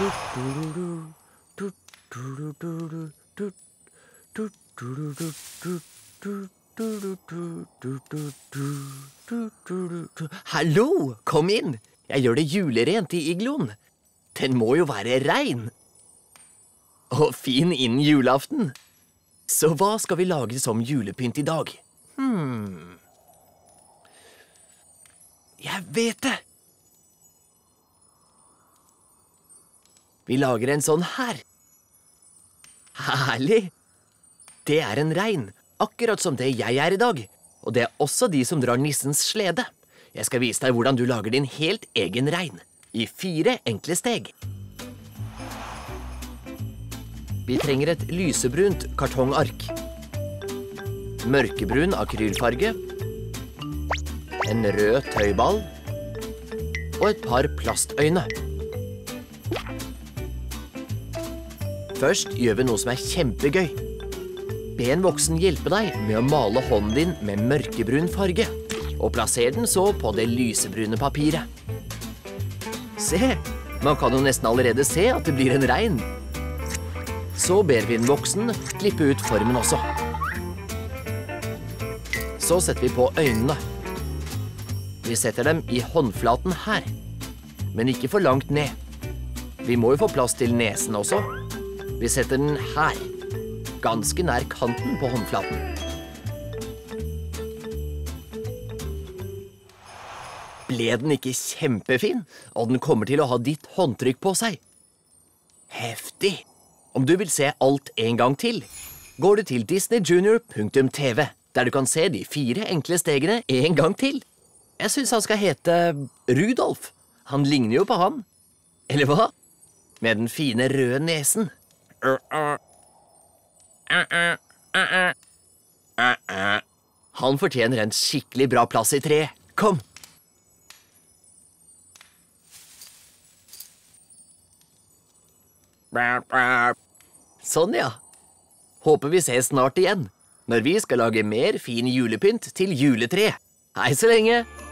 Hallo, kom inn. Jeg gjør det julerent i igloen. Den må jo være rein. Og fin innen julaften. Så hva skal vi lage som julepynt i dag? Jeg vet det. Vi lager en sånn her. Herlig. Det er en rein, akkurat som det jeg er i dag. Og det er også de som drar nissens slede. Jeg skal vise deg hvordan du lager din helt egen rein. I 4 enkle steg. Vi trenger et lysebrunt kartongark. Mørkebrun akrylfarge. En rød tøyball. Og et par plastøyne. Først gjør vi noe som er kjempegøy. Be en voksen hjelpe deg med å male hånden din med mørkebrun farge, og plasser den så på det lysebrune papiret. Se, man kan jo nesten allerede se at det blir en rein. Så ber vi en voksen klippe ut formen også. Så setter vi på øynene. Vi setter dem i håndflaten her, men ikke for langt ned. Vi må jo få plass til nesen også. Vi setter den her, ganske nær kanten på håndflaten. Ble den ikke kjempefin? Og den kommer til å ha ditt håndtrykk på seg. Heftig! Om du vil se alt en gang til, går du til disneyjunior.tv, der du kan se de 4 enkle stegene en gang til. Jeg synes han skal hete Rudolf. Han ligner jo på han. Eller hva? Med den fine røde nesen. Han fortjener en skikkelig bra plass i tre. Kom! Sånn, ja. Håper vi ses snart igjen, når vi skal lage mer fin julepynt til juletre. Hei så lenge!